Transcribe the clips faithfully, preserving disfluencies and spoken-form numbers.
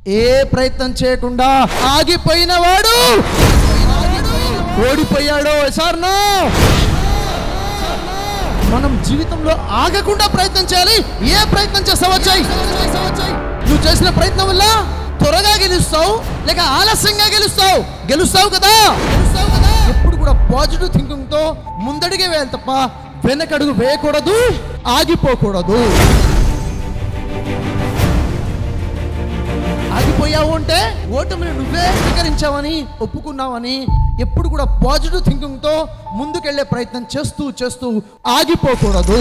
ఏ ప్రయత్నం చేయకుండా ఆగిపోయిన వాడు ఓడిపోయాడు. Sir no. మనం జీవితంలో ఆగకుండా ప్రయత్నం చేయాలి. ఏ ప్రయత్నం చేస్తావు వచ్చాయి. నువ్వు చేసిన ప్రయత్నం వల్ల త్వరగా గెలుస్తావు లేక ఆలస్యంగా గెలుస్తావు. గెలుస్తావు కదా. ఎప్పుడు కూడా పాజిటివ్ థింకింగ్ తో ముందడిగే వేయాలి తప్ప వెనకడుగు వేయకూడదు, ఆగిపోకూడదు. ఆగిపోయావు అంటే ఓటమిని నువ్వే స్వీకరించావని ఒప్పుకున్నావని ఎప్పుడు కూడా పాజిటివ్ థింకింగ్ తో ముందుకెళ్లే ప్రయత్నం చేస్తూ చేస్తూ ఆగిపోకూడదు.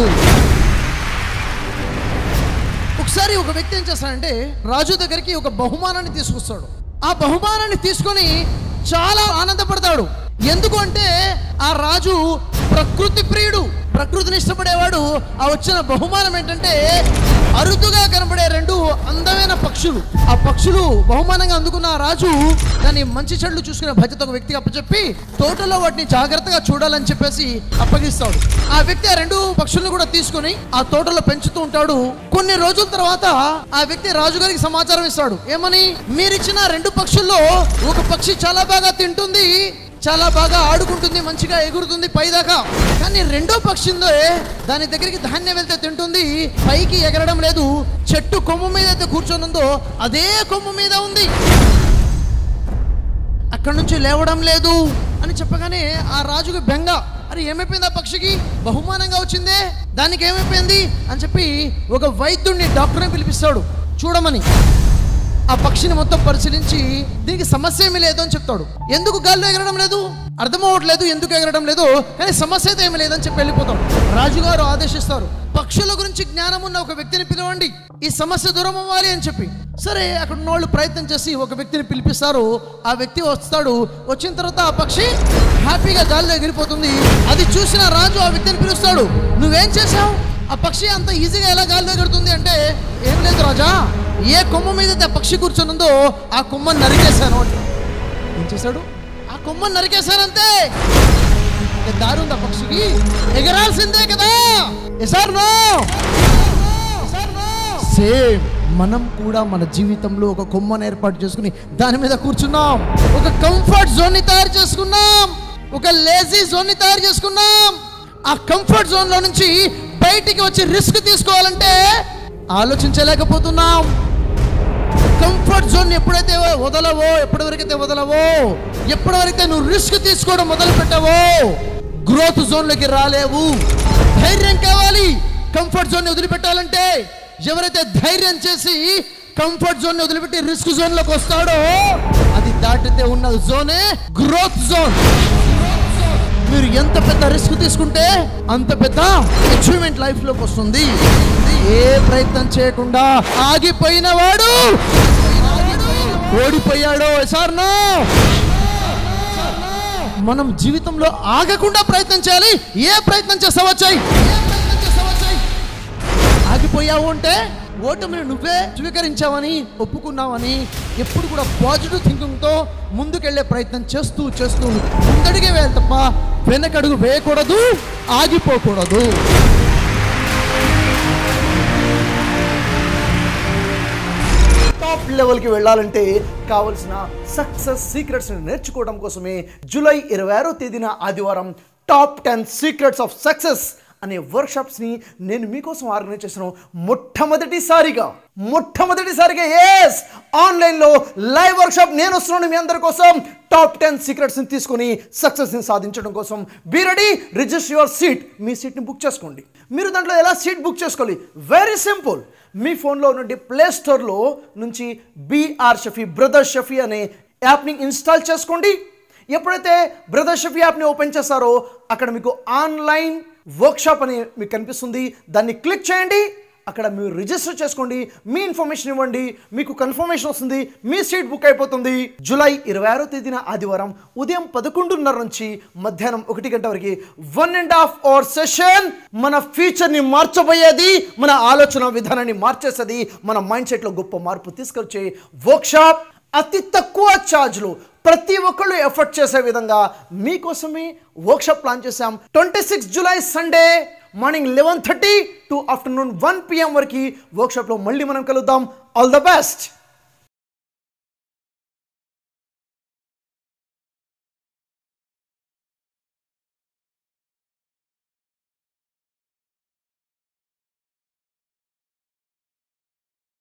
ఒకసారి ఒక వ్యక్తి ఏం చేస్తాడంటే రాజు దగ్గరికి ఒక బహుమానాన్ని తీసుకొస్తాడు. ఆ బహుమానాన్ని తీసుకొని చాలా ఆనందపడతాడు. ఎందుకు అంటే ఆ రాజు ప్రకృతి ప్రియుడు, ప్రకృతిని ఇష్టపడేవాడు. ఆ వచ్చిన బహుమానం ఏంటంటే అరుదుగా కనబడే రెండు అందమైన పక్షులు. ఆ పక్షులు బహుమానంగా అందుకున్న ఆ రాజు దాన్ని మంచి చెడులు చూసుకునే బాధ్యత ఒక వ్యక్తికి అప్పచెప్పి తోటలో వాటిని జాగ్రత్తగా చూడాలని చెప్పేసి అప్పగిస్తాడు. ఆ వ్యక్తి ఆ రెండు పక్షులను కూడా తీసుకుని ఆ తోటలో పెంచుతూ ఉంటాడు. కొన్ని రోజుల తర్వాత ఆ వ్యక్తి రాజుగారికి సమాచారం ఇస్తాడు. ఏమని? మీరిచ్చిన రెండు పక్షుల్లో ఒక పక్షి చాలా బాగా తింటుంది, చాలా బాగా ఆడుకుంటుంది, మంచిగా ఎగురుతుంది పైదాకా. కానీ రెండో పక్షి ఉందో దాని దగ్గరికి ధాన్యం వెళ్తే తింటుంది, పైకి ఎగరడం లేదు. చెట్టు కొమ్ము మీద అయితే కూర్చొని ఉందో అదే కొమ్ము మీద ఉంది, అక్కడి నుంచి లేవడం లేదు అని చెప్పగానే ఆ రాజుకి బెంగ. అరే ఏమైపోయింది ఆ పక్షికి? బహుమానంగా వచ్చిందే, దానికి ఏమైపోయింది అని చెప్పి ఒక వైద్యుడిని, డాక్టర్ని పిలిపిస్తాడు చూడమని. ఆ పక్షిని మొత్తం పరిశీలించి దీనికి సమస్య ఏమీ లేదు అని చెప్తాడు. ఎందుకు గాల్లో ఎగరడం లేదు అర్థం అవ్వట్లేదు, ఎందుకు ఎగరడం లేదు, కానీ సమస్య అయితే ఏమీ లేదని చెప్పి వెళ్ళిపోతాడు. రాజుగారు ఆదేశిస్తారు, పక్షుల గురించి జ్ఞానం ఉన్న ఒక వ్యక్తిని పిలవండి, ఈ సమస్య దూరం అవ్వాలి అని చెప్పి. సరే, అక్కడ ఉన్న వాళ్ళు ప్రయత్నం చేసి ఒక వ్యక్తిని పిలిపిస్తారు. ఆ వ్యక్తి వస్తాడు. వచ్చిన తర్వాత ఆ పక్షి హ్యాపీగా గాల్లో ఎగిరిపోతుంది. అది చూసిన రాజు ఆ వ్యక్తిని పిలుస్తాడు. నువ్వేం చేసావు? ఆ పక్షి అంత ఈజీగా ఎలా గాల్లో ఎగురుతుంది అంటే, ఏం లేదు రాజా, ఏ కొమ్మ మీద ఆ పక్షి కూర్చొని ఉందో ఆ కొమ్మని నరికేశాను అంటే. ఏం చేశాడు? ఆ కొమ్మని నరికేశానంతే. దారి ఉంది ఆ పక్షికి, ఎగరాల్సిందే కదా. సేమ్ మనం కూడా మన జీవితంలో ఒక కొమ్మను ఏర్పాటు చేసుకుని దాని మీద కూర్చున్నాం. ఒక కంఫర్ట్ జోన్ ని తయారు చేసుకున్నాం, ఒక లేజీ జోన్ ని తయారు చేసుకున్నాం. ఆ కంఫర్ట్ జోన్ లో నుంచి బయటికి వచ్చి రిస్క్ తీసుకోవాలంటే ఆలోచించలేకపోతున్నాం. కంఫర్ట్ జోన్ ఎప్పుడైతే వదలవో, ఎప్పటివరకైతే వదలవో, ఎప్పటివరకైతే నువ్వు రిస్క్ తీసుకోవడం మొదలు పెట్టవో గ్రోత్ జోన్ లోకి రాలేవు. ధైర్యం కావాలి కంఫర్ట్ జోన్ ని వదిలిపెట్టాలంటే. ఎవరైతే ధైర్యం చేసి కంఫర్ట్ జోన్ ని వదిలిపెట్టి రిస్క్ జోన్ లోకి వస్తాడో అది దాటితే ఉన్న జోనే గ్రోత్ జోన్. మీరు ఎంత పెద్ద రిస్క్ తీసుకుంటే అంత పెద్ద అచీవ్మెంట్ లైఫ్ లోకి వస్తుంది. ఏ ప్రయత్నం చేయకుండా ఆగిపోయిన వాడు ఓడిపోయాడు. Sir no. మనం జీవితంలో ఆగకుండా ప్రయత్నం చేయాలి. ఏ ప్రయత్నం చేస్తావు వచ్చాయి. ఆగిపోయావు అంటే ఓటమిని నువ్వే స్వీకరించావని ఒప్పుకున్నావని ఎప్పుడు కూడా పాజిటివ్ థింకింగ్ తో ముందుకెళ్లే ప్రయత్నం చేస్తూ చేస్తూ ముందడిగే వేయాలి తప్ప వెనకడుగు వేయకూడదు, ఆగిపోకూడదు. టాప్ లెవెల్కి వెళ్ళాలంటే కావలసిన సక్సెస్ సీక్రెట్స్ నేర్చుకోవడం కోసమే జూలై ఇరవై ఆరో తేదీన ఆదివారం top ten secrets of success అనే వర్క్షాప్స్ని నేను మీకోసం ఆర్గనైజ్ చేస్తున్నాను. మొట్టమొదటిసారిగా మొట్టమొదటిసారిగా ఎస్ ఆన్లైన్లో లైవ్ వర్క్షాప్ నేను వస్తున్నాను మీ అందరి కోసం. టాప్ టెన్ సీక్రెట్స్ని తీసుకొని సక్సెస్ని సాధించడం కోసం be ready, register your seat. మీ సీట్ని బుక్ చేసుకోండి. మీరు దాంట్లో ఎలా సీట్ బుక్ చేసుకోవాలి? Very simple. మీ ఫోన్లో నుండి ప్లే స్టోర్లో నుంచి బీఆర్ షఫీ, బ్రదర్ షఫీ అనే యాప్ని ఇన్స్టాల్ చేసుకోండి. ఎప్పుడైతే బ్రదర్ షఫీ యాప్ని ఓపెన్ చేస్తారో అక్కడ మీకు ఆన్లైన్ వర్క్షాప్ అని మీకు కనిపిస్తుంది. దాన్ని క్లిక్ చేయండి. అక్కడ మీరు రిజిస్టర్ చేసుకోండి, మీ ఇన్ఫర్మేషన్ ఇవ్వండి, మీకు కన్ఫర్మేషన్ వస్తుంది, మీ సీట్ బుక్ అయిపోతుంది. జూలై ఇరవై ఆరో తేదీన ఆదివారం ఉదయం పదకొండున్నర నుంచి మధ్యాహ్నం ఒకటి గంట వరకు one and half hour session. మన ఫ్యూచర్ని మార్చబోయేది, మన ఆలోచన విధానాన్ని మార్చేసేది, మన మైండ్ సెట్లో గొప్ప మార్పు తీసుకొచ్చే వర్క్షాప్. అతి తక్కువ ఛార్జ్లో ప్రతి ఒక్కళ్ళు ఎఫర్ట్ చేసే విధంగా మీకోసమే వర్క్షాప్ ప్లాన్ చేశాం. Twenty six July Sunday morning eleven thirty to afternoon one PM వరకు వర్క్షాప్లో మళ్ళీ మనం కలుద్దాం. All the best.